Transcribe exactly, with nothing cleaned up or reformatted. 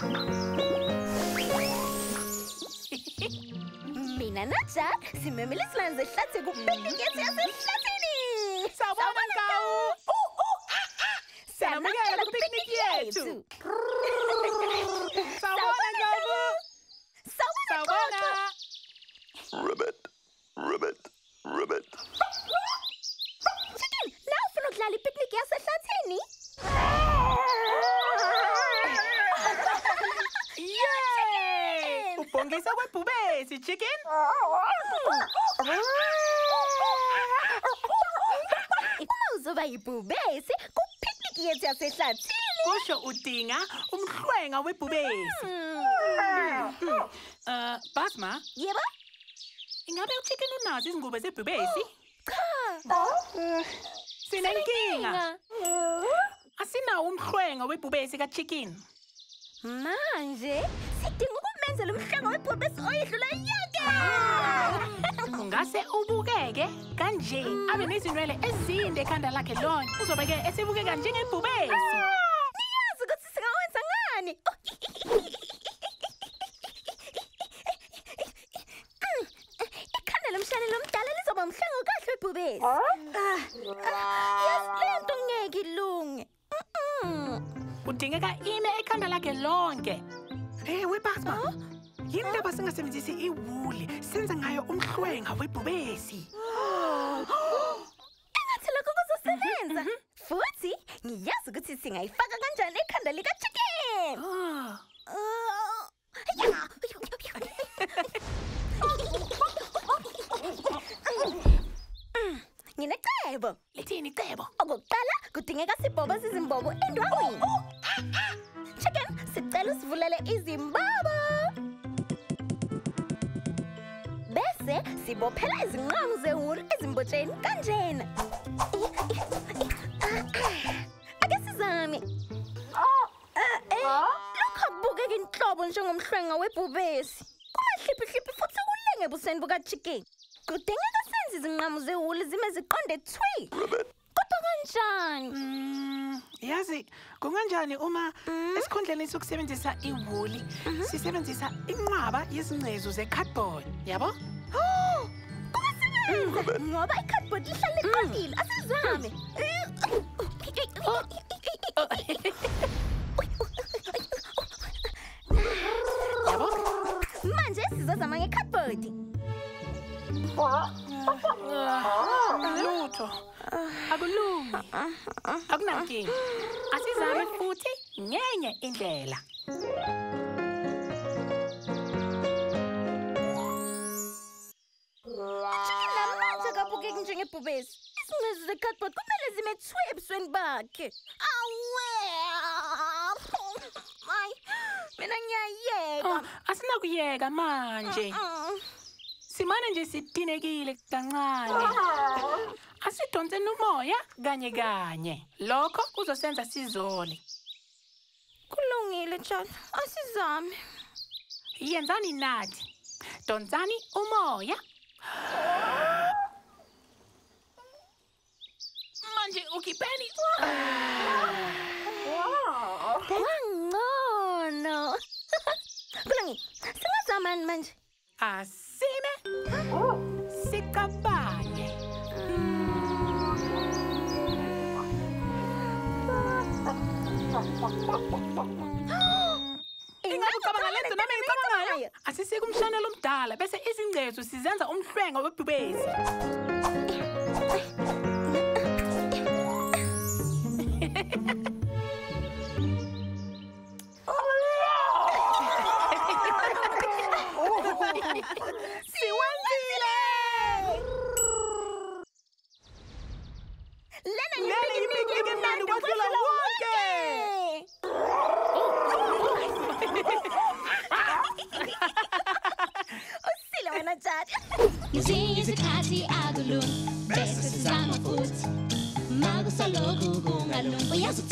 Mina noJad simemele isilwane zehlathi kupikiniki yethu yaseHlathini. Sawubona Ngawu. Siyamukela kupikiniki yethu. Sawubona Ngawu. Sawubona. Ribbit, ribbit, ribbit. Chicken, now ufuna ukudlala ipikiniki yaseHlathini? Yay! Ubhongisa kwebhubesi, Chicken. Uma uzoba yibhubesi kupikiniki yethu yaseHlathini. Kusho udinga umhlwenga webhubesi. Uh, Basma, Yebo? ingabe uChicken unazo izingubo zebhubesi? Cha. Sinenkinga. Asinawo umhlwenga webhubesi kaChicken. Manje sidinga ukumenzela umhlanga webhubesi oyedlula yonke. Ungase ubukeke kanje abe nezinwele ezinde ekhanda lakhe lonke uzobeke esibukeka njengebhubesi. Niyazi ukuthi singawenza ngani? Ikhanda lomshane lomdala lizoba umhlanga kahle webhubesi. Yes, lento ngeke ilunge. Udingeka ime ekhanda lakhe lonke. Hey weBasma. Yini ndaba singasebenzisi iwuli senze ngayo umhlwenga webhubesi? Engathi lokho kuzosebenza. Futhi ngiyazi ukuthi singayifaka kanjani ekhanda likaChicken. Nginecebo. Lithini icebo? Okokuqala kudingeka sibhobo izimbobo endwangwini. Chicken, sicela usivulele izimbobo. Bese sibophela izinqamu zewuli ezimbotsheni kanjena. Ake sizame. Lokho kubukeka inhlobo njengomhlwenga webhubesi. Kumahliphi-hliphi futhi kulenge ebusweni bukaChicken. Kudingeka senze izinqamu zewuli zime ziqonde thwi. Kodwa kanjani? Mm, yazi kunganjani uma esikhundleni sokusebenzisa iwuli sisebenzisa inqwaba yezingcezu ze-cardboard, yabo? Kusebenza ngoba i-cardboard lihlala liqondile. Asizame. Yabo? Manje sizozama nge-cardboard. Lutho. Akulungi. Akunankinga. Asizame futhi ngenye indlela. Chicken namanje akabukeki njengebhubesi. Izingcezu ze-cardboard kumele zime thwi ebusweni bakhe. Awe! Hayi, mina ngiyayeka. Asinakuyeka manje. Simane nje sidinekile kancane. Asidonseni umoya kanye kanye. Lokho kuzosenza sizole. Kulungile njalo. Asizame. Yenzani nathi. Donsani umoya. Manje ukipeni. Wangcono. Kulungile. Singazamani manje. Asime. Sikabanye. Ingabe ucabanga lento nami ngicabanga ngayo? Asisike umshana lomdala bese izingcezu sizenza umhlwenga webhubesi. Siwenzile! Lena Lena yipiknik emnandi kwadlula wonke! Usile wena Jad. Ngezinye izikhathi akulungi bese sizama futhi makusalokhu kungalungi uyazi